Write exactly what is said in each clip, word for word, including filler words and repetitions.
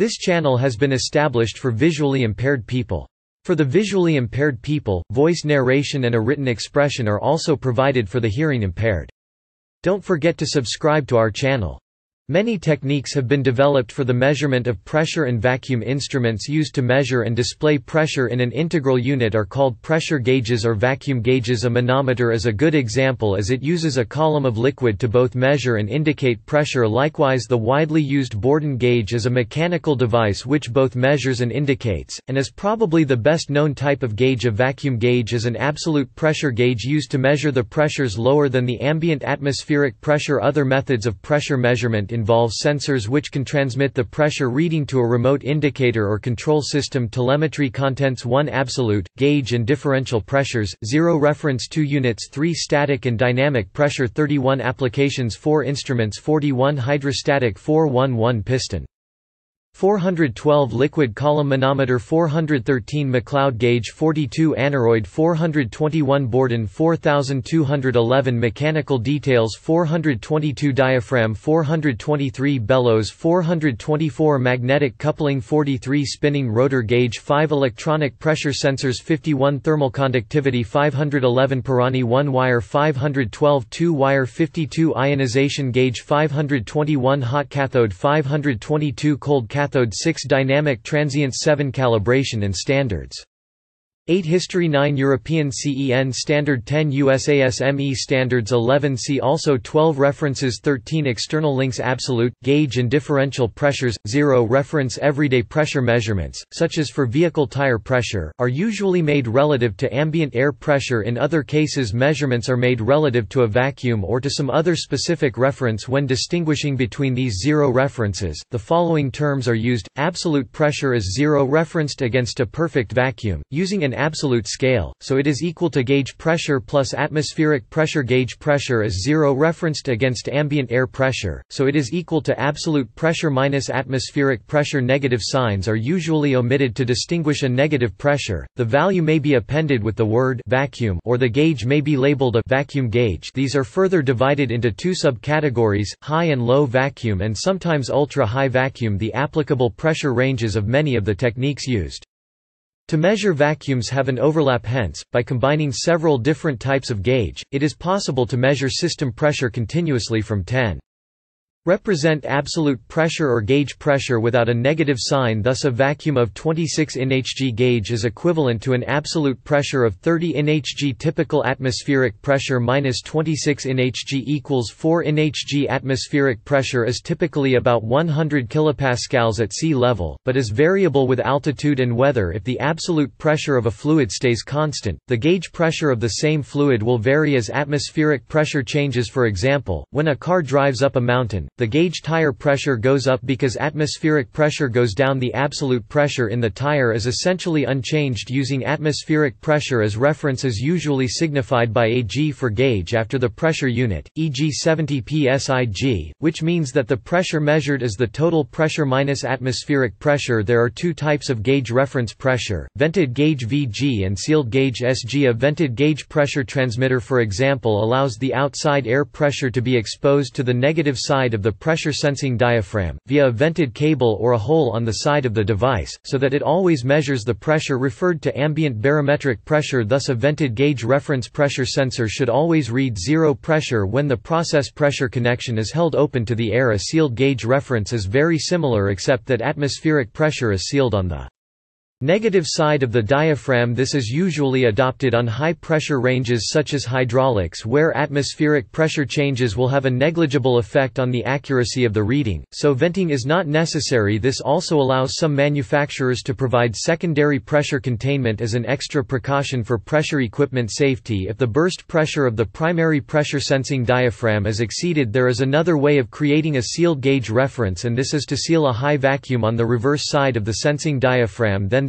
This channel has been established for visually impaired people. For the visually impaired people, voice narration and a written expression are also provided for the hearing impaired. Don't forget to subscribe to our channel. Many techniques have been developed for the measurement of pressure, and vacuum instruments used to measure and display pressure in an integral unit are called pressure gauges or vacuum gauges. A manometer is a good example as it uses a column of liquid to both measure and indicate pressure. Likewise, the widely used Bourdon gauge is a mechanical device which both measures and indicates, and is probably the best known type of gauge. A vacuum gauge is an absolute pressure gauge used to measure the pressures lower than the ambient atmospheric pressure. Other methods of pressure measurement involve sensors which can transmit the pressure reading to a remote indicator or control system. Telemetry contents: one Absolute, gauge and differential pressures, zero Reference two Units, three Static and dynamic pressure, thirty-one Applications, four Instruments, forty-one Hydrostatic, four eleven Piston, four hundred twelve Liquid column manometer, four hundred thirteen McLeod gauge, forty-two Aneroid, four hundred twenty-one Bourdon, four thousand two hundred eleven Mechanical details, four hundred twenty-two Diaphragm, four hundred twenty-three Bellows, four hundred twenty-four Magnetic coupling, forty-three Spinning rotor gauge, five Electronic pressure sensors, fifty-one Thermal conductivity, five hundred eleven Pirani one wire, five hundred twelve two wire, fifty-two Ionization gauge, five hundred twenty-one Hot cathode, five hundred twenty-two Cold cathode, six Dynamic transients, seven Calibration and standards, eight History, nine European C E N standard, ten U S A S M E standards, eleven See also, twelve References, thirteen External links. Absolute, gauge and differential pressures, zero Reference. Everyday pressure measurements, such as for vehicle tire pressure, are usually made relative to ambient air pressure. In other cases, measurements are made relative to a vacuum or to some other specific reference. When distinguishing between these zero references, the following terms are used. Absolute pressure is zero referenced against a perfect vacuum, using an absolute scale, so it is equal to gauge pressure plus atmospheric pressure. Gauge pressure is zero referenced against ambient air pressure, so it is equal to absolute pressure minus atmospheric pressure. Negative signs are usually omitted to distinguish a negative pressure. The value may be appended with the word vacuum, or the gauge may be labeled a vacuum gauge. These are further divided into two subcategories: high and low vacuum, and sometimes ultra-high vacuum. The applicable pressure ranges of many of the techniques used to measure vacuums have an overlap. Hence, by combining several different types of gauge, it is possible to measure system pressure continuously from ten represent absolute pressure or gauge pressure without a negative sign. Thus, a vacuum of twenty-six I N H G gauge is equivalent to an absolute pressure of thirty I N H G. Typical atmospheric pressure minus twenty-six I N H G equals four I N H G. Atmospheric pressure is typically about one hundred kilopascals at sea level, but is variable with altitude and weather. If the absolute pressure of a fluid stays constant, the gauge pressure of the same fluid will vary as atmospheric pressure changes. For example, when a car drives up a mountain, the gauge tire pressure goes up because atmospheric pressure goes down. The absolute pressure in the tire is essentially unchanged. Using atmospheric pressure as reference is usually signified by A G for gauge after the pressure unit, for example seventy P S I G, which means that the pressure measured is the total pressure minus atmospheric pressure. There are two types of gauge: reference pressure, vented gauge V G, and sealed gauge S G. A vented gauge pressure transmitter, for example, allows the outside air pressure to be exposed to the negative side of the pressure sensing diaphragm, via a vented cable or a hole on the side of the device, so that it always measures the pressure referred to ambient barometric pressure. Thus, a vented gauge reference pressure sensor should always read zero pressure when the process pressure connection is held open to the air. A sealed gauge reference is very similar, except that atmospheric pressure is sealed on the negative side of the diaphragm. This is usually adopted on high-pressure ranges such as hydraulics, where atmospheric pressure changes will have a negligible effect on the accuracy of the reading, so venting is not necessary. This also allows some manufacturers to provide secondary pressure containment as an extra precaution for pressure equipment safety. If the burst pressure of the primary pressure-sensing diaphragm is exceeded, there is another way of creating a sealed gauge reference, and this is to seal a high vacuum on the reverse side of the sensing diaphragm. Then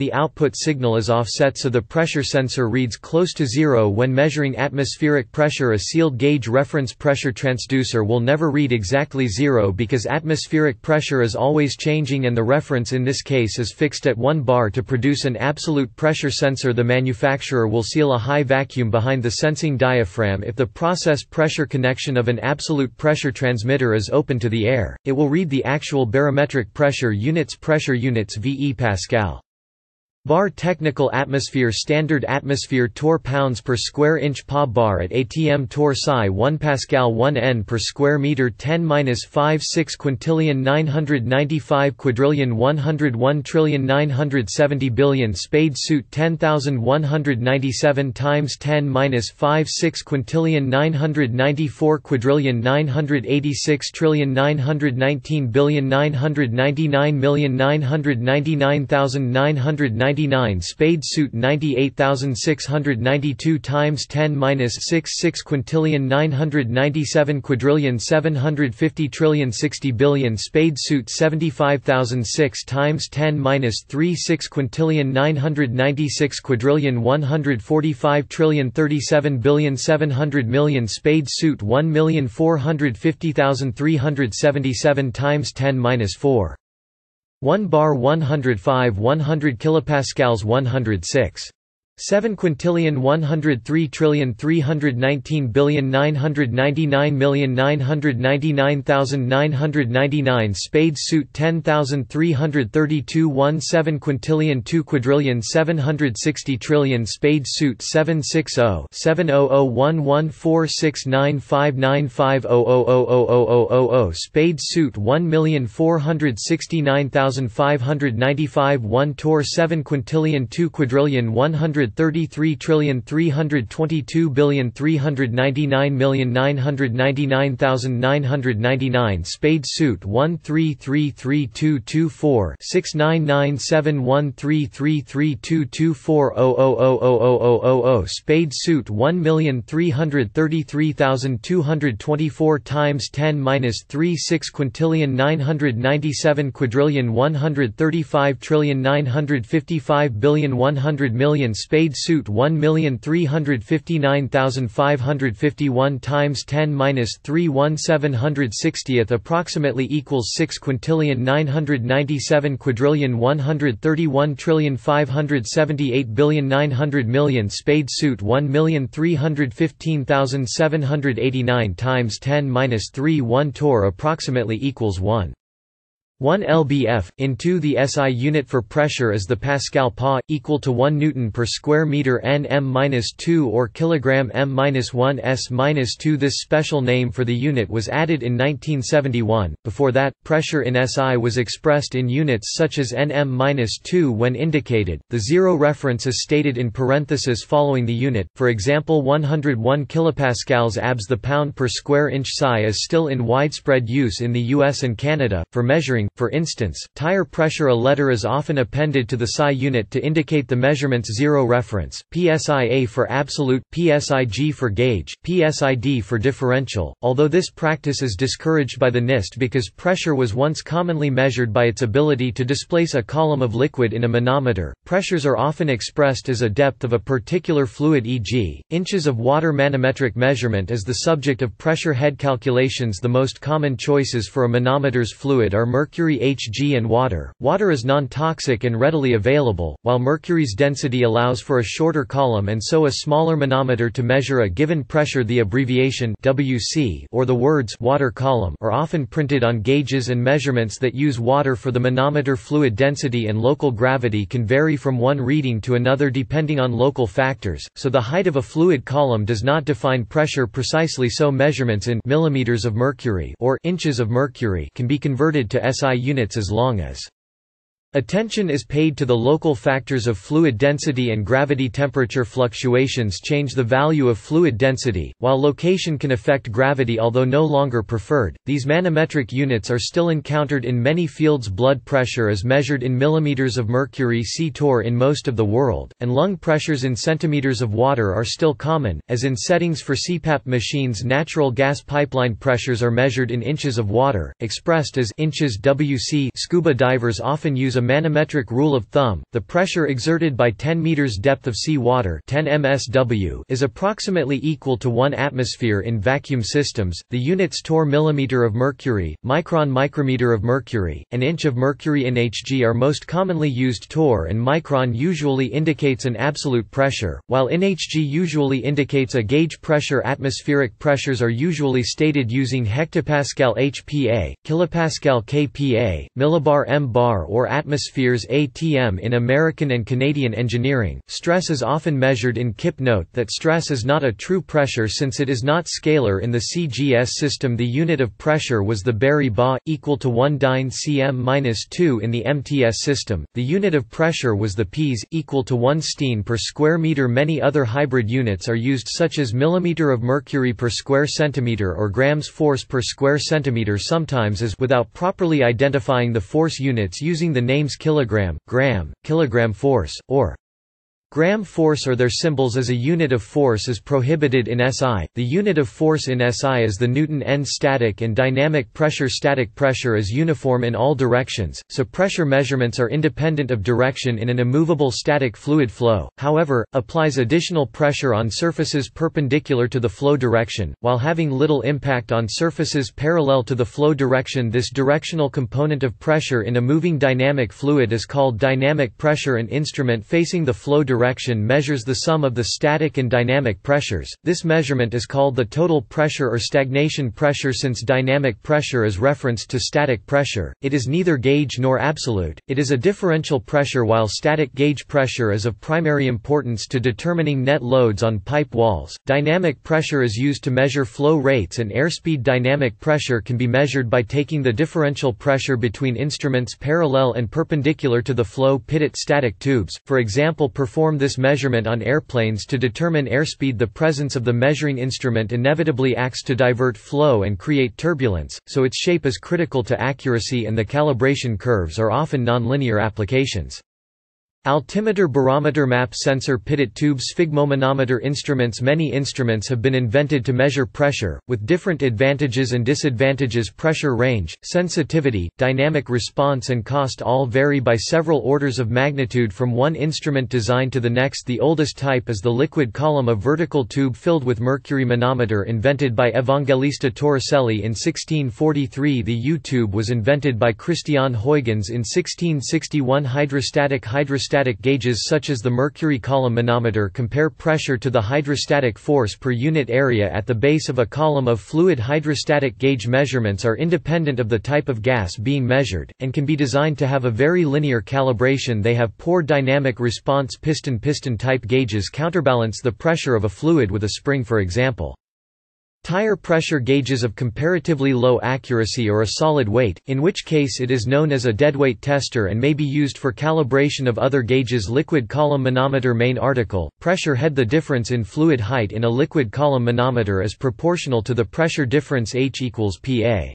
the output signal is offset so the pressure sensor reads close to zero when measuring atmospheric pressure. A sealed gauge reference pressure transducer will never read exactly zero because atmospheric pressure is always changing and the reference in this case is fixed at one bar. To produce an absolute pressure sensor, the manufacturer will seal a high vacuum behind the sensing diaphragm. If the process pressure connection of an absolute pressure transmitter is open to the air, it will read the actual barometric pressure units. Pressure units V E Pascal. Bar technical atmosphere standard atmosphere torr pounds per square inch pa bar at atm torr psi one Pascal one N per square meter ten minus five six quintillion nine hundred ninety-five quadrillion one hundred one trillion nine hundred seventy billion spade suit ten thousand one hundred ninety-seven times ten minus five six quintillion nine hundred ninety-four quadrillion nine hundred eighty-six trillion nine hundred nineteen billion nine hundred ninety-nine million nine hundred ninety-nine thousand nine hundred ninety-nine spade suit ninety-eight thousand six hundred ninety-two times ten minus six six quintillion nine hundred ninety-seven quadrillion seven hundred fifty trillion sixty billion spade suit seventy-five thousand six times ten minus three six quintillion nine hundred ninety-six quadrillion one hundred forty-five trillion thirty-seven billion seven hundred million spade suit one million four hundred fifty thousand three hundred seventy-seven times ten minus four one bar one hundred five one hundred kilopascals one hundred six point seven quintillion one hundred three trillion three hundred nineteen billion nine hundred ninety-nine million nine hundred ninety-nine thousand nine hundred ninety-nine spade suit ten thousand three hundred thirty-two one seven quintillion two quadrillion seven hundred sixty trillion spade suit seven six zero seven zero zero one one four six nine five nine five zero zero zero zero zero zero zero spade suit one million four hundred sixty-nine thousand five hundred ninety-five one torr seven quintillion two quadrillion one hundred thirty-three trillion three hundred twenty-two billion three hundred ninety-nine million nine hundred ninety-nine thousand nine hundred ninety-nine spade suit one three three three two two four six nine nine seven one three three three two two four zero zero zero zero zero zero zero spade suit one million three hundred thirty-three thousand two hundred twenty-four times ten minus three six quintillion nine hundred ninety-seven quadrillion one hundred thirty-five trillion nine hundred fifty-five billion one hundred million spade suit one million three hundred fifty-nine thousand five hundred fifty-one times ten minus three one seven hundred sixtieth approximately equals six quintillion nine hundred ninety-seven quadrillion one hundred thirty-one trillion five hundred seventy-eight billion nine hundred million spade suit one million three hundred fifteen thousand seven hundred eighty-nine times ten minus three one torr approximately equals one. one lbf. In two the S I unit for pressure is the Pascal Pa, equal to one newton per square meter N m minus two or kilogram m minus one s minus two. This special name for the unit was added in nineteen seventy-one. Before that, pressure in S I was expressed in units such as N m minus two when indicated. The zero reference is stated in parenthesis following the unit. For example, one hundred one kilopascals abs. The pound per square inch psi is still in widespread use in the U S and Canada for measuring. For instance, tire pressure. A letter is often appended to the psi unit to indicate the measurement's zero reference. P S I A for absolute, P S I G for gauge, P S I D for differential. Although this practice is discouraged by the NIST because pressure was once commonly measured by its ability to displace a column of liquid in a manometer, pressures are often expressed as a depth of a particular fluid, for example, inches of water. Manometric measurement is the subject of pressure head calculations. The most common choices for a manometer's fluid are mercury, Hg and water. Water is non-toxic and readily available, while mercury's density allows for a shorter column and so a smaller manometer to measure a given pressure. The abbreviation W C or the words water column are often printed on gauges and measurements that use water for the manometer. Fluid density and local gravity can vary from one reading to another depending on local factors, so the height of a fluid column does not define pressure precisely. So measurements in millimeters of mercury or inches of mercury can be converted to S I units as long as attention is paid to the local factors of fluid density and gravity. Temperature fluctuations change the value of fluid density, while location can affect gravity. Although no longer preferred, these manometric units are still encountered in many fields. Blood pressure is measured in millimeters of mercury (see torr) in most of the world, and lung pressures in centimeters of water are still common, as in settings for C PAP machines. Natural gas pipeline pressures are measured in inches of water, expressed as inches W C. Scuba divers often use a manometric rule of thumb, the pressure exerted by ten meters depth of sea water ten M S W is approximately equal to one atmosphere in vacuum systems. The units torr millimeter of mercury, micron micrometer of mercury, and inch of mercury in H G are most commonly used. Torr and micron usually indicates an absolute pressure, while in H G usually indicates a gauge pressure. Atmospheric pressures are usually stated using hectopascal H P A, kilopascal K P A, millibar M bar or atmospheres A T M in American and Canadian engineering. Stress is often measured in Kip. Note that stress is not a true pressure since it is not scalar in the C G S system. The unit of pressure was the Barry Ba, equal to one dyne cm minus two in the M T S system. The unit of pressure was the P S, equal to one steen per square meter. Many other hybrid units are used, such as millimeter of mercury per square centimeter or grams force per square centimeter, sometimes as without properly identifying the force units using the names kilogram, gram, kilogram force, or gram force or their symbols as a unit of force is prohibited in S I. The unit of force in S I is the Newton. N static and dynamic pressure. Static pressure is uniform in all directions, so pressure measurements are independent of direction in an immovable static fluid flow, however, applies additional pressure on surfaces perpendicular to the flow direction, while having little impact on surfaces parallel to the flow direction. This directional component of pressure in a moving dynamic fluid is called dynamic pressure. An instrument facing the flow direction direction measures the sum of the static and dynamic pressures. This measurement is called the total pressure or stagnation pressure. Since dynamic pressure is referenced to static pressure, it is neither gauge nor absolute, it is a differential pressure, while static gauge pressure is of primary importance to determining net loads on pipe walls. Dynamic pressure is used to measure flow rates and airspeed. Dynamic pressure can be measured by taking the differential pressure between instruments parallel and perpendicular to the flow pit at static tubes, for example. Perform this measurement on airplanes to determine airspeed. The presence of the measuring instrument inevitably acts to divert flow and create turbulence, so its shape is critical to accuracy, and the calibration curves are often nonlinear applications. Altimeter, barometer, map, sensor, pitot tube, sphygmomanometer instruments. Many instruments have been invented to measure pressure, with different advantages and disadvantages. Pressure range, sensitivity, dynamic response and cost all vary by several orders of magnitude from one instrument design to the next. The oldest type is the liquid column, a vertical tube filled with mercury manometer invented by Evangelista Torricelli in sixteen forty-three. The U-tube was invented by Christian Huygens in sixteen sixty-one. Hydrostatic hydrostatic Hydrostatic gauges such as the mercury column manometer compare pressure to the hydrostatic force per unit area at the base of a column of fluid. Hydrostatic gauge measurements are independent of the type of gas being measured, and can be designed to have a very linear calibration. They have poor dynamic response. Piston-piston type gauges counterbalance the pressure of a fluid with a spring, for example. Tire pressure gauges of comparatively low accuracy or a solid weight, in which case it is known as a deadweight tester and may be used for calibration of other gauges. Liquid column manometer. Main article, pressure head. The difference in fluid height in a liquid column manometer is proportional to the pressure difference H equals P A.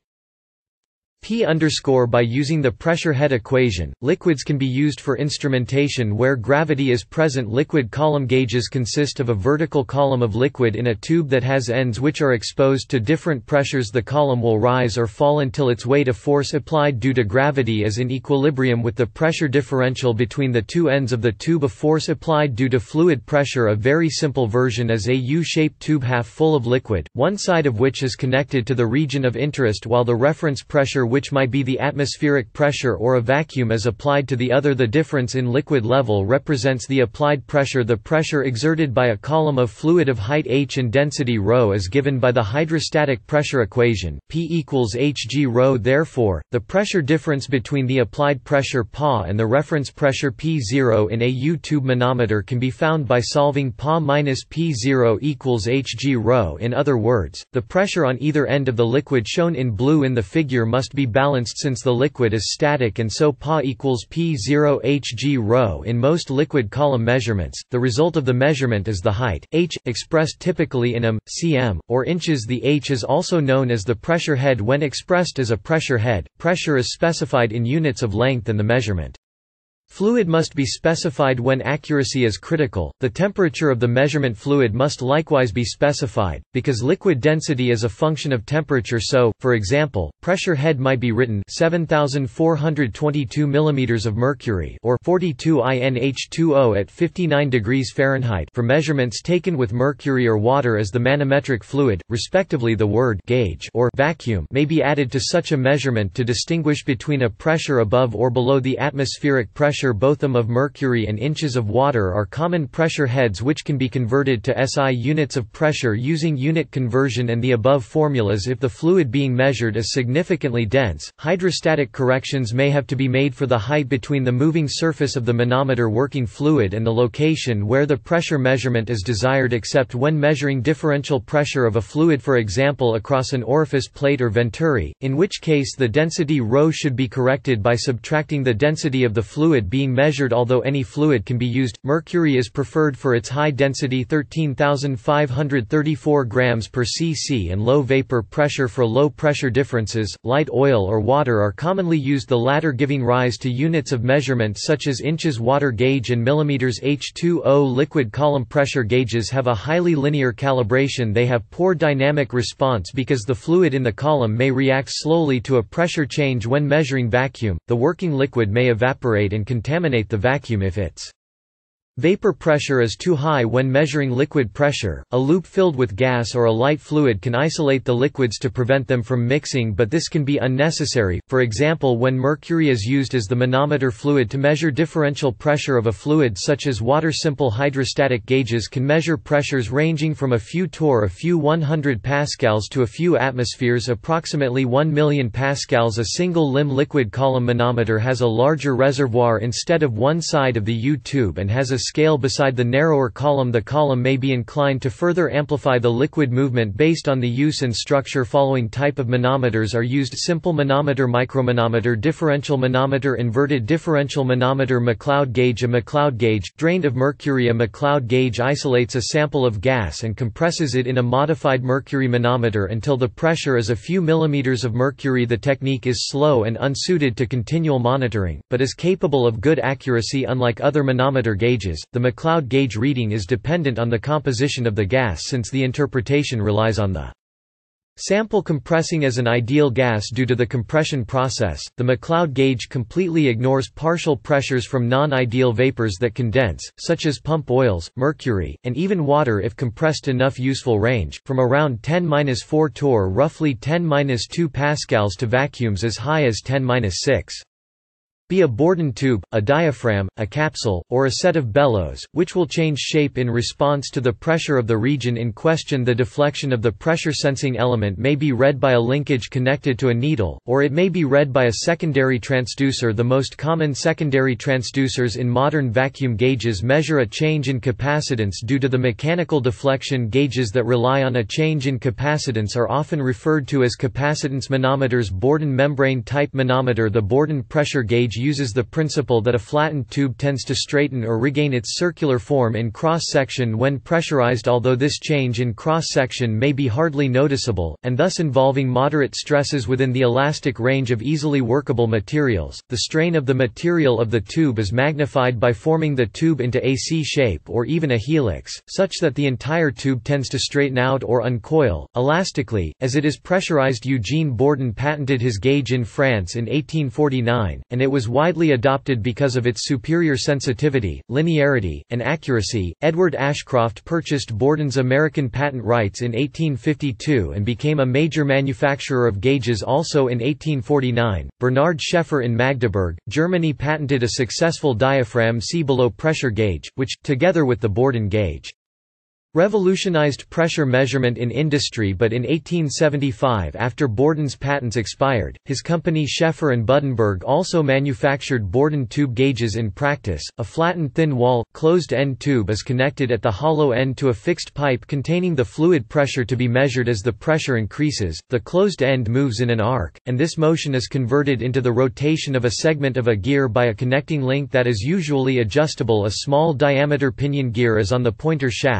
P underscore by using the pressure head equation. Liquids can be used for instrumentation where gravity is present. Liquid column gauges consist of a vertical column of liquid in a tube that has ends which are exposed to different pressures. The column will rise or fall until its weight, a force applied due to gravity, is in equilibrium with the pressure differential between the two ends of the tube. A force applied due to fluid pressure. A very simple version is a U-shaped tube half full of liquid, one side of which is connected to the region of interest while the reference pressure, which might be the atmospheric pressure or a vacuum, is applied to the other. The difference in liquid level represents the applied pressure. The pressure exerted by a column of fluid of height h and density ρ is given by the hydrostatic pressure equation, P equals hg ρ. Therefore, the pressure difference between the applied pressure P A and the reference pressure P zero in a U-tube manometer can be found by solving P A minus P zero equals hg ρ. In other words, the pressure on either end of the liquid shown in blue in the figure must be balanced since the liquid is static, and so P A equals P zero hg ρ. In most liquid column measurements, the result of the measurement is the height, h, expressed typically in m, cm, or inches. The h is also known as the pressure head when expressed as a pressure head. Pressure is specified in units of length and the measurement Fluid must be specified when accuracy is critical. The temperature of the measurement fluid must likewise be specified, because liquid density is a function of temperature. So, for example, pressure head might be written seven thousand four hundred twenty-two millimeters of mercury or forty-two I N H two O at fifty-nine degrees Fahrenheit for measurements taken with mercury or water as the manometric fluid, respectively. The word gauge or vacuum may be added to such a measurement to distinguish between a pressure above or below the atmospheric pressure. Both them of mercury and inches of water are common pressure heads which can be converted to S I units of pressure using unit conversion and the above formulas. If the fluid being measured is significantly dense, hydrostatic corrections may have to be made for the height between the moving surface of the manometer working fluid and the location where the pressure measurement is desired, except when measuring differential pressure of a fluid, for example across an orifice plate or venturi, in which case the density ρ should be corrected by subtracting the density of the fluid being measured. Although any fluid can be used, mercury is preferred for its high density thirteen thousand five hundred thirty-four grams per cc and low vapor pressure for low pressure differences. Light oil or water are commonly used, the latter giving rise to units of measurement such as inches. Water gauge and millimeters. H two O liquid column pressure gauges have a highly linear calibration. They have poor dynamic response because the fluid in the column may react slowly to a pressure change when measuring vacuum. The working liquid may evaporate and contaminate the vacuum if its vapor pressure is too high when measuring liquid pressure. A loop filled with gas or a light fluid can isolate the liquids to prevent them from mixing, but this can be unnecessary. For example, when mercury is used as the manometer fluid to measure differential pressure of a fluid such as water, simple hydrostatic gauges can measure pressures ranging from a few torr, a few one hundred pascals to a few atmospheres, approximately one million pascals. A single limb liquid column manometer has a larger reservoir instead of one side of the U-tube and has a scale beside the narrower column. The column may be inclined to further amplify the liquid movement based on the use and structure. Following type of manometers are used: simple manometer, micromanometer, differential manometer, inverted differential manometer. McLeod gauge. A McLeod gauge, drained of mercury. A McLeod gauge isolates a sample of gas and compresses it in a modified mercury manometer until the pressure is a few millimeters of mercury. The technique is slow and unsuited to continual monitoring, but is capable of good accuracy. Unlike other manometer gauges, the McLeod gauge reading is dependent on the composition of the gas, since the interpretation relies on the sample compressing as an ideal gas due to the compression process. The McLeod gauge completely ignores partial pressures from non-ideal vapors that condense, such as pump oils, mercury, and even water if compressed enough. Useful range from around ten to four torr, roughly ten to two pascals, to vacuums as high as ten to six. Be a Bourdon tube, a diaphragm, a capsule, or a set of bellows, which will change shape in response to the pressure of the region in question. The deflection of the pressure-sensing element may be read by a linkage connected to a needle, or it may be read by a secondary transducer. The most common secondary transducers in modern vacuum gauges measure a change in capacitance due to the mechanical deflection. Gauges that rely on a change in capacitance are often referred to as capacitance manometers. Bourdon membrane type manometer. The Bourdon pressure gauge uses the principle that a flattened tube tends to straighten or regain its circular form in cross-section when pressurized. Although this change in cross-section may be hardly noticeable, and thus involving moderate stresses within the elastic range of easily workable materials, the strain of the material of the tube is magnified by forming the tube into a C shape or even a helix, such that the entire tube tends to straighten out or uncoil elastically. As it is pressurized, Eugene Bourdon patented his gauge in France in eighteen forty-nine, and it was widely adopted because of its superior sensitivity, linearity, and accuracy. Edward Ashcroft purchased Bourdon's American patent rights in eighteen fifty-two and became a major manufacturer of gauges also in eighteen forty-nine. Bernard Scheffer in Magdeburg, Germany patented a successful diaphragm C below pressure gauge, which, together with the Bourdon gauge, revolutionized pressure measurement in industry. But in eighteen seventy-five, after Bourdon's patents expired, his company Scheffer and Buddenberg also manufactured Bourdon tube gauges in practice. A flattened thin-wall, closed-end tube is connected at the hollow end to a fixed pipe containing the fluid pressure to be measured. As the pressure increases, the closed end moves in an arc, and this motion is converted into the rotation of a segment of a gear by a connecting link that is usually adjustable. A small diameter pinion gear is on the pointer shaft, so the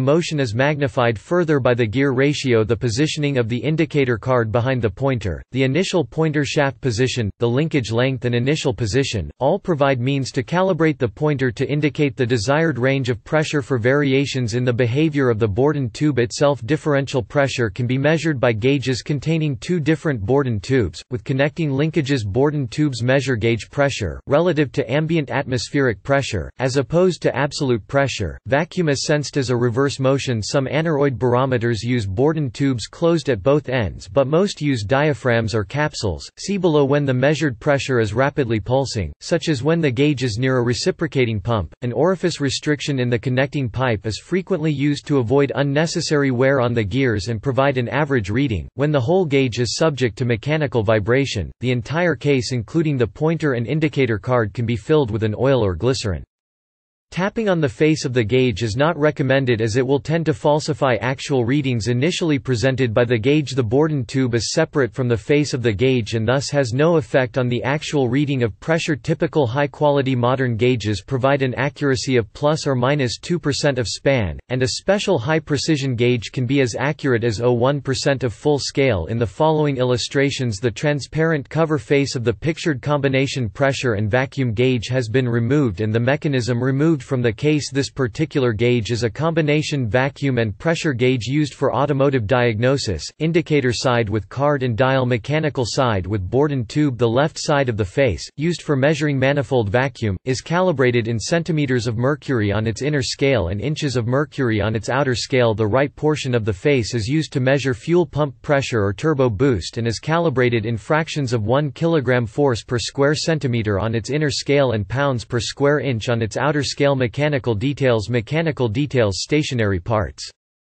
motion is magnified further by the gear ratio, the positioning of the indicator card behind the pointer, the initial pointer shaft position, the linkage length and initial position, all provide means to calibrate the pointer to indicate the desired range of pressure. For variations in the behavior of the Bourdon tube itself, differential pressure can be measured by gauges containing two different Bourdon tubes, with connecting linkages. Bourdon tubes measure gauge pressure, relative to ambient atmospheric pressure, as opposed to absolute pressure. Vacuum is sensed as a reverse motion. Some aneroid barometers use Bourdon tubes closed at both ends, but most use diaphragms or capsules. See below. When the measured pressure is rapidly pulsing, such as when the gauge is near a reciprocating pump, an orifice restriction in the connecting pipe is frequently used to avoid unnecessary wear on the gears and provide an average reading. When the whole gauge is subject to mechanical vibration, the entire case including the pointer and indicator card can be filled with an oil or glycerin. Tapping on the face of the gauge is not recommended as it will tend to falsify actual readings initially presented by the gauge. The Bourdon tube is separate from the face of the gauge and thus has no effect on the actual reading of pressure. Typical high-quality modern gauges provide an accuracy of plus or minus two percent of span, and a special high-precision gauge can be as accurate as zero point one percent of full scale. In the following illustrations, the transparent cover face of the pictured combination pressure and vacuum gauge has been removed and the mechanism removed from the case. This particular gauge is a combination vacuum and pressure gauge used for automotive diagnosis, indicator side with card and dial, mechanical side with Bourdon tube. The left side of the face, used for measuring manifold vacuum, is calibrated in centimeters of mercury on its inner scale and inches of mercury on its outer scale. The right portion of the face is used to measure fuel pump pressure or turbo boost and is calibrated in fractions of one kilogram force per square centimeter on its inner scale and pounds per square inch on its outer scale. Mechanical details. Mechanical details. Stationary parts.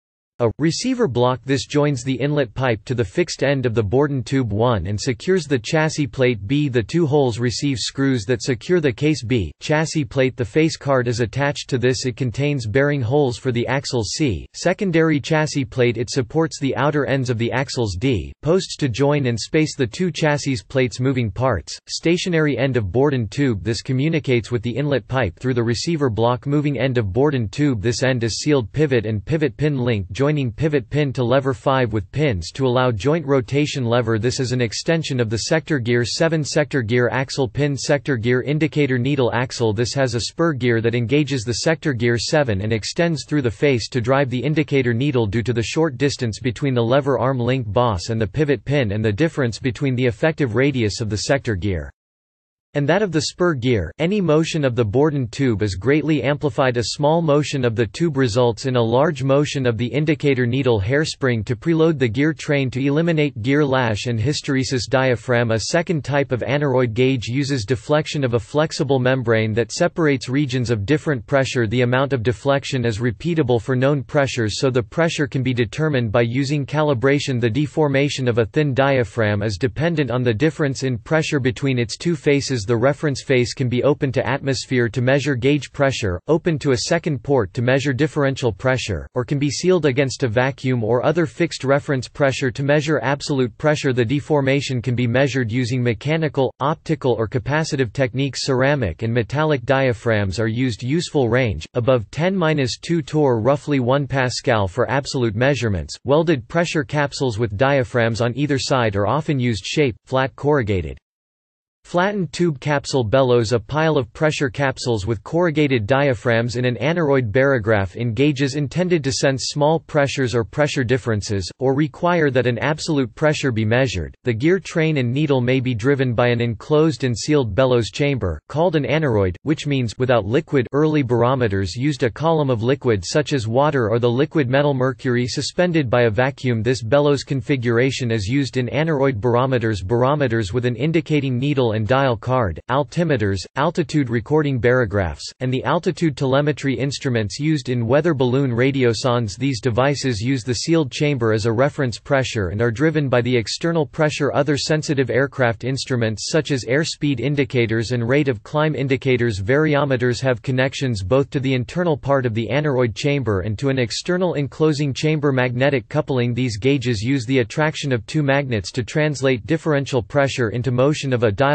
A receiver block. This joins the inlet pipe to the fixed end of the Bourdon tube one and secures the chassis plate. B. The two holes receive screws that secure the case. B. Chassis plate. The face card is attached to this. It contains bearing holes for the axles. C. Secondary chassis plate. It supports the outer ends of the axles. D. Posts to join and space the two chassis plates. Moving parts. Stationary end of Bourdon tube. This communicates with the inlet pipe through the receiver block. Moving end of Bourdon tube. This end is sealed. Pivot and pivot pin link. Joining pivot pin to lever five with pins to allow joint rotation. Lever. This is an extension of the sector gear. seven Sector gear. Axle pin. Sector gear. Indicator needle. Axle. This has a spur gear that engages the sector gear seven and extends through the face to drive the indicator needle. Due to the short distance between the lever arm link boss and the pivot pin and the difference between the effective radius of the sector gear and that of the spur gear, any motion of the Bourdon tube is greatly amplified. A small motion of the tube results in a large motion of the indicator needle hairspring to preload the gear train to eliminate gear lash and hysteresis. Diaphragm. A second type of aneroid gauge uses deflection of a flexible membrane that separates regions of different pressure. The amount of deflection is repeatable for known pressures, so the pressure can be determined by using calibration. The deformation of a thin diaphragm is dependent on the difference in pressure between its two faces. The reference face can be open to atmosphere to measure gauge pressure, open to a second port to measure differential pressure, or can be sealed against a vacuum or other fixed reference pressure to measure absolute pressure. The deformation can be measured using mechanical, optical or capacitive techniques. Ceramic and metallic diaphragms are used. Useful range, above ten to two torr, roughly one pascal for absolute measurements. Welded pressure capsules with diaphragms on either side are often used. Shape, flat corrugated. Flattened tube capsule bellows. A pile of pressure capsules with corrugated diaphragms in an aneroid barograph in gauges intended to sense small pressures or pressure differences, or require that an absolute pressure be measured. The gear train and needle may be driven by an enclosed and sealed bellows chamber, called an aneroid, which means without liquid. Early barometers used a column of liquid such as water or the liquid metal mercury suspended by a vacuum. This bellows configuration is used in aneroid barometers. Barometers with an indicating needle and dial card, altimeters, altitude recording barographs, and the altitude telemetry instruments used in weather balloon radiosondes. These devices use the sealed chamber as a reference pressure and are driven by the external pressure. Other sensitive aircraft instruments such as airspeed indicators and rate of climb indicators. Variometers have connections both to the internal part of the aneroid chamber and to an external enclosing chamber. Magnetic coupling. These gauges use the attraction of two magnets to translate differential pressure into motion of a dial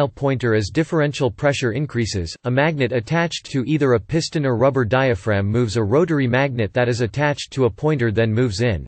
pointer as differential pressure increases. A magnet attached to either a piston or rubber diaphragm moves a rotary magnet that is attached to a pointer then moves in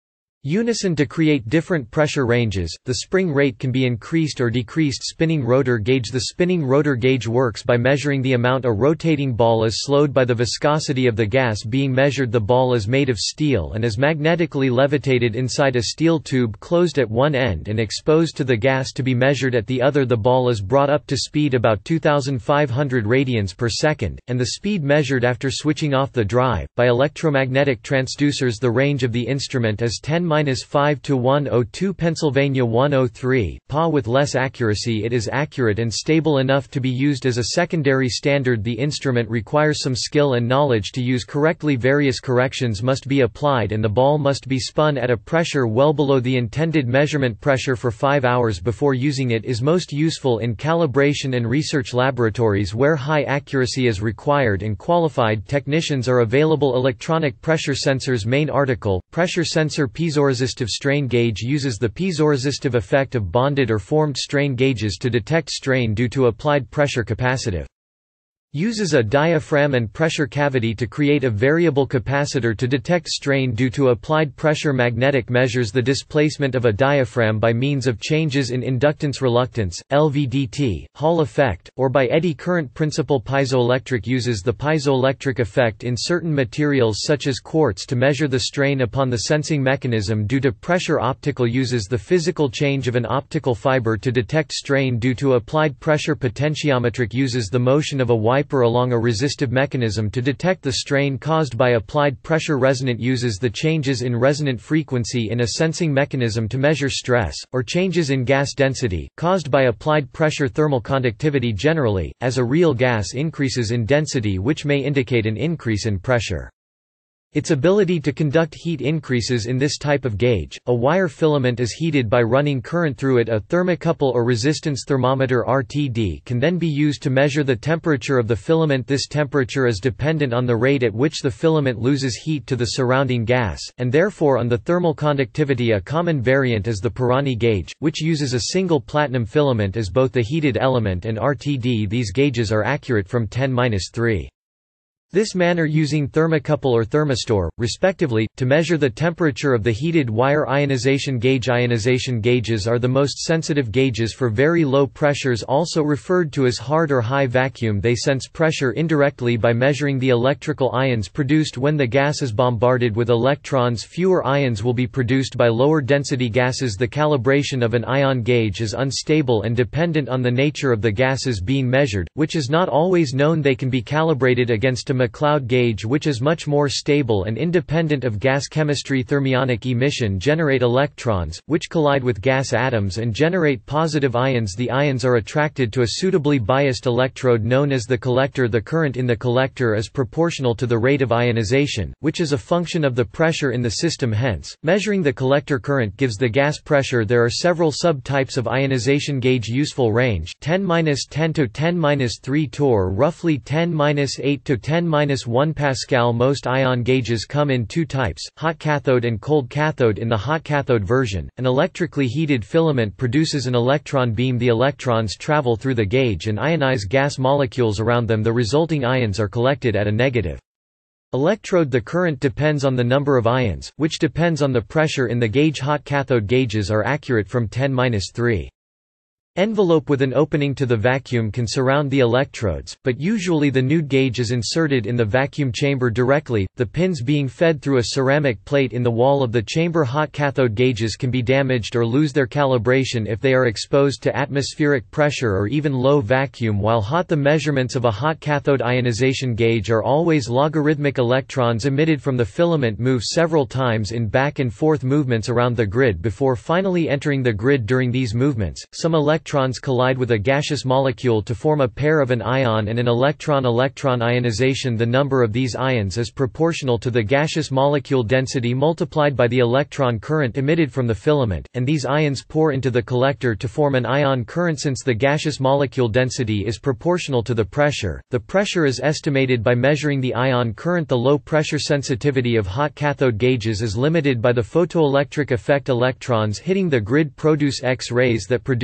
unison to create different pressure ranges. The spring rate can be increased or decreased. Spinning rotor gauge. The spinning rotor gauge works by measuring the amount a rotating ball is slowed by the viscosity of the gas being measured. The ball is made of steel and is magnetically levitated inside a steel tube closed at one end and exposed to the gas to be measured at the other. The ball is brought up to speed about two thousand five hundred radians per second, and the speed measured after switching off the drive, by electromagnetic transducers. The range of the instrument is ten to the five to one hundred two Pennsylvania one oh three, P A. With less accuracy it is accurate and stable enough to be used as a secondary standard. The instrument requires some skill and knowledge to use correctly. Various corrections must be applied and the ball must be spun at a pressure well below the intended measurement pressure for five hours before using. It is most useful in calibration and research laboratories where high accuracy is required and qualified technicians are available. Electronic pressure sensors. Main article, Pressure Sensor. Piezoresistive strain gauge uses the piezoresistive effect of bonded or formed strain gauges to detect strain due to applied pressure. Capacitive uses a diaphragm and pressure cavity to create a variable capacitor to detect strain due to applied pressure. Magnetic measures the displacement of a diaphragm by means of changes in inductance reluctance, L V D T, Hall effect, or by eddy current principle. Piezoelectric uses the piezoelectric effect in certain materials such as quartz to measure the strain upon the sensing mechanism due to pressure. Optical uses the physical change of an optical fiber to detect strain due to applied pressure. Potentiometric uses the motion of a wiper along a resistive mechanism to detect the strain caused by applied pressure. Resonant uses the changes in resonant frequency in a sensing mechanism to measure stress, or changes in gas density, caused by applied pressure. Thermal conductivity. Generally, as a real gas increases in density which may indicate an increase in pressure. Its ability to conduct heat increases in this type of gauge. A wire filament is heated by running current through it. A thermocouple or resistance thermometer R T D can then be used to measure the temperature of the filament. This temperature is dependent on the rate at which the filament loses heat to the surrounding gas, and therefore on the thermal conductivity. A common variant is the Pirani gauge, which uses a single platinum filament as both the heated element and R T D. These gauges are accurate from ten to three. This manner using thermocouple or thermistor, respectively, to measure the temperature of the heated wire. Ionization gauge. Ionization gauges are the most sensitive gauges for very low pressures, also referred to as hard or high vacuum. They sense pressure indirectly by measuring the electrical ions produced when the gas is bombarded with electrons. Fewer ions will be produced by lower density gases. The calibration of an ion gauge is unstable and dependent on the nature of the gases being measured, which is not always known. They can be calibrated against a McLeod gauge which is much more stable and independent of gas chemistry. Thermionic emission generate electrons, which collide with gas atoms and generate positive ions. The ions are attracted to a suitably biased electrode known as the collector. The current in the collector is proportional to the rate of ionization, which is a function of the pressure in the system. Hence, measuring the collector current gives the gas pressure. There are several subtypes of ionization gauge. Useful range ten to ten to ten to three torr, roughly ten to eight to ten to one Pascal. Most ion gauges come in two types, hot cathode and cold cathode. In the hot cathode version, an electrically heated filament produces an electron beam. The electrons travel through the gauge and ionize gas molecules around them. The resulting ions are collected at a negative electrode. The current depends on the number of ions, which depends on the pressure in the gauge. Hot cathode gauges are accurate from ten to three. Envelope with an opening to the vacuum can surround the electrodes, but usually the nude gauge is inserted in the vacuum chamber directly, the pins being fed through a ceramic plate in the wall of the chamber. Hot cathode gauges can be damaged or lose their calibration if they are exposed to atmospheric pressure or even low vacuum while hot. The measurements of a hot cathode ionization gauge are always logarithmic. Electrons emitted from the filament move several times in back and forth movements around the grid before finally entering the grid. During these movements, some electrons Electrons collide with a gaseous molecule to form a pair of an ion and an electron. Electron ionization. The number of these ions is proportional to the gaseous molecule density multiplied by the electron current emitted from the filament, and these ions pour into the collector to form an ion current. Since the gaseous molecule density is proportional to the pressure, the pressure is estimated by measuring the ion current. The low pressure sensitivity of hot cathode gauges is limited by the photoelectric effect. Electrons hitting the grid produce X-rays that produce photoelectric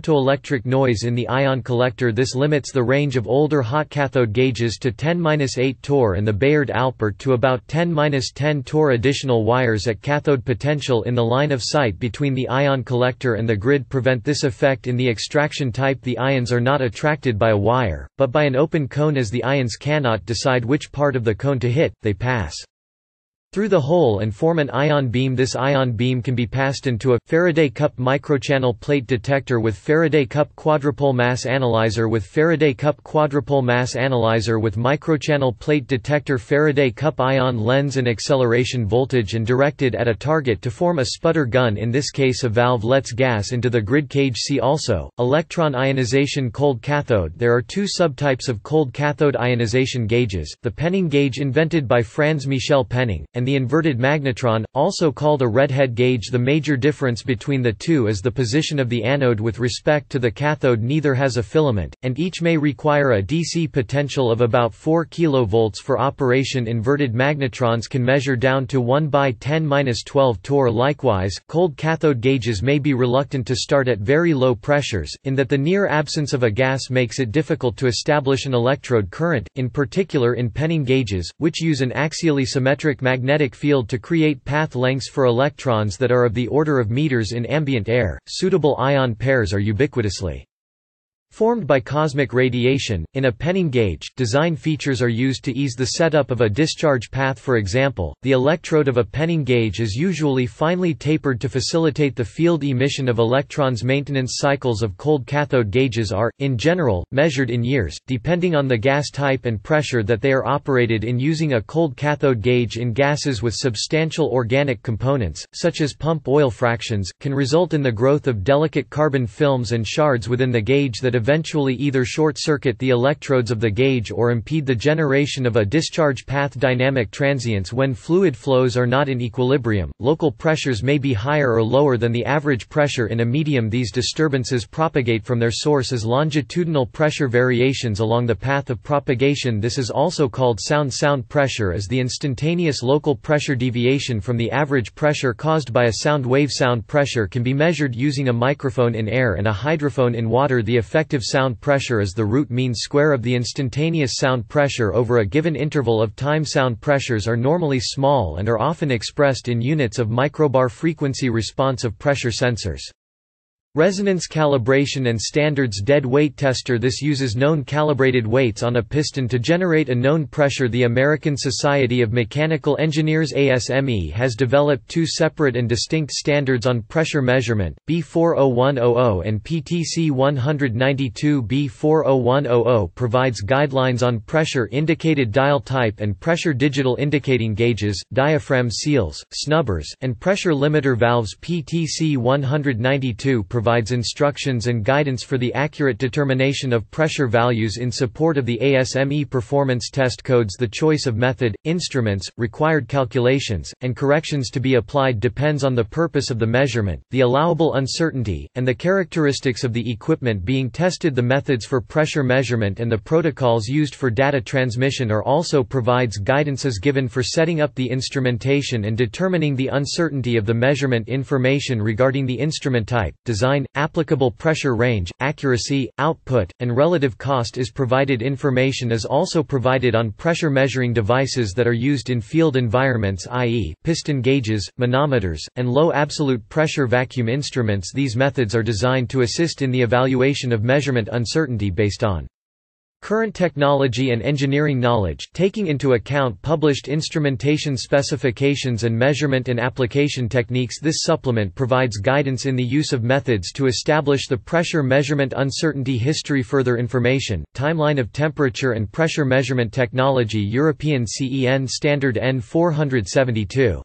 photoelectric noise in the ion collector. This limits the range of older hot cathode gauges to ten to eight torr and the Bayard-Alpert to about ten to ten torr. Additional wires at cathode potential in the line of sight between the ion collector and the grid prevent this effect. In the extraction type, the ions are not attracted by a wire, but by an open cone. As the ions cannot decide which part of the cone to hit, they pass through the hole and form an ion beam. This ion beam can be passed into a Faraday cup microchannel plate detector with Faraday cup quadrupole mass analyzer with Faraday cup quadrupole mass analyzer with microchannel plate detector, Faraday cup ion lens and acceleration voltage, and directed at a target to form a sputter gun. In this case, a valve lets gas into the grid cage. See also electron ionization, cold cathode. There are two subtypes of cold cathode ionization gauges: the Penning gauge invented by Franz Michel Penning, and the inverted magnetron, also called a redhead gauge. The major difference between the two is the position of the anode with respect to the cathode. Neither has a filament, and each may require a D C potential of about four kilovolts for operation. Inverted magnetrons can measure down to one by ten to twelve torr. Likewise, cold cathode gauges may be reluctant to start at very low pressures, in that the near absence of a gas makes it difficult to establish an electrode current, in particular in Penning gauges, which use an axially symmetric magnetic magnetic field to create path lengths for electrons that are of the order of meters in ambient air. Suitable ion pairs are ubiquitously formed by cosmic radiation. In a Penning gauge, design features are used to ease the setup of a discharge path. For example, the electrode of a Penning gauge is usually finely tapered to facilitate the field emission of electrons. Maintenance cycles of cold cathode gauges are, in general, measured in years, depending on the gas type and pressure that they are operated in. Using a cold cathode gauge in gases with substantial organic components, such as pump oil fractions, can result in the growth of delicate carbon films and shards within the gauge that eventually either short-circuit the electrodes of the gauge or impede the generation of a discharge path. Dynamic transients: when fluid flows are not in equilibrium, local pressures may be higher or lower than the average pressure in a medium. These disturbances propagate from their source as longitudinal pressure variations along the path of propagation. This is also called sound. Sound pressure is the instantaneous local pressure deviation from the average pressure caused by a sound wave. Sound pressure can be measured using a microphone in air and a hydrophone in water. The effective sound pressure is the root mean square of the instantaneous sound pressure over a given interval of time. Sound pressures are normally small and are often expressed in units of microbar. Frequency response of pressure sensors. Resonance calibration and standards. Dead weight tester: this uses known calibrated weights on a piston to generate a known pressure. The American Society of Mechanical Engineers A S M E has developed two separate and distinct standards on pressure measurement, B four oh one hundred and P T C one ninety-two. B four oh one hundred provides guidelines on pressure indicated dial type and pressure digital indicating gauges, diaphragm seals, snubbers, and pressure limiter valves. P T C one ninety-two provides instructions and guidance for the accurate determination of pressure values. In support of the A S M E performance test codes, the choice of method, instruments, required calculations, and corrections to be applied depends on the purpose of the measurement, the allowable uncertainty, and the characteristics of the equipment being tested. The methods for pressure measurement and the protocols used for data transmission are also provides guidance as given for setting up the instrumentation and determining the uncertainty of the measurement information regarding the instrument type, design, applicable pressure range, accuracy, output, and relative cost is provided. Information is also provided on pressure measuring devices that are used in field environments, that is, piston gauges, manometers, and low absolute pressure vacuum instruments. These methods are designed to assist in the evaluation of measurement uncertainty based on current technology and engineering knowledge, taking into account published instrumentation specifications and measurement and application techniques. This supplement provides guidance in the use of methods to establish the pressure measurement uncertainty history. Further information, timeline of temperature and pressure measurement technology. European C E N Standard N four seventy-two.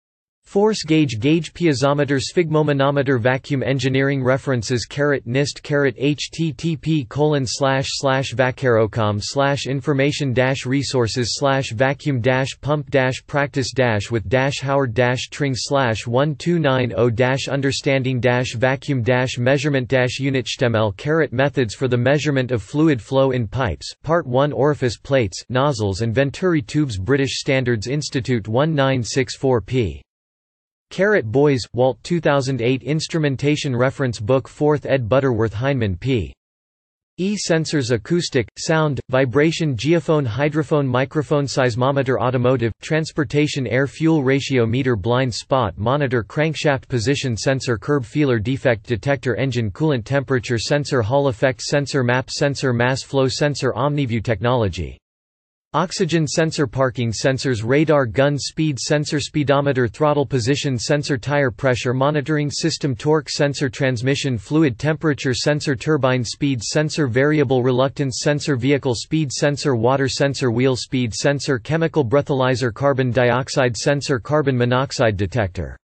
Force gauge gauge piezometer sphygmomanometer vacuum engineering references caret nist caret http colon slash slash vacarocom slash information dash resources slash vacuum dash pump dash practice dash with dash howard dash tring slash one two nine zero dash understanding dash vacuum dash measurement dash unit H T M L caret methods for the measurement of fluid flow in pipes part one orifice plates nozzles and venturi tubes British Standards Institute nineteen sixty-four p Carrot Boys, Walt two thousand eight Instrumentation Reference Book fourth ed. Butterworth Heinemann P. E. Sensors Acoustic, Sound, Vibration Geophone Hydrophone Microphone Seismometer Automotive, Transportation Air-Fuel Ratio Meter Blind Spot Monitor Crankshaft Position Sensor Curb Feeler Defect Detector Engine Coolant Temperature Sensor Hall Effect Sensor Map Sensor Mass Flow Sensor OmniView Technology Oxygen sensor Parking sensors Radar gun speed sensor Speedometer Throttle position sensor Tire pressure monitoring system Torque sensor Transmission fluid temperature sensor Turbine speed sensor Variable reluctance sensor Vehicle speed sensor Water sensor Wheel speed sensor Chemical breathalyzer Carbon dioxide sensor Carbon monoxide detector